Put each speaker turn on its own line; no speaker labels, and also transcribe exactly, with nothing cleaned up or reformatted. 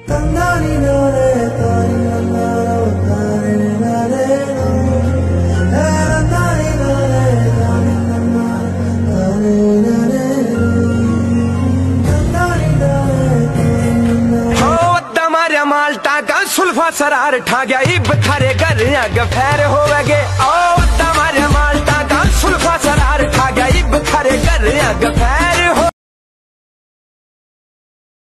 माल्टा का सुल्फा सरार ठा गया इब थारे घर अग फैर होवे।